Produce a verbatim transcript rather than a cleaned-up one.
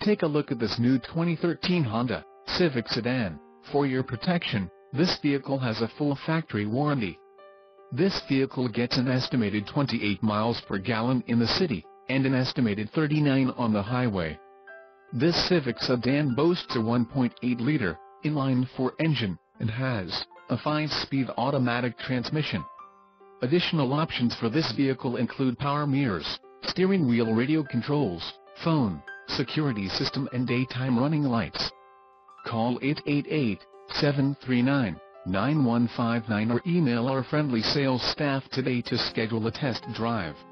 Take a look at this new twenty thirteen Honda Civic sedan. For your protection, this vehicle has a full factory warranty. This vehicle gets an estimated twenty-eight miles per gallon in the city, and an estimated thirty-nine on the highway. This Civic sedan boasts a one point eight liter inline-four engine, and has a five-speed automatic transmission. Additional options for this vehicle include power mirrors, steering wheel radio controls, phone, security system and daytime running lights. Call eight eight eight, seven three nine, nine one five nine or email our friendly sales staff today to schedule a test drive.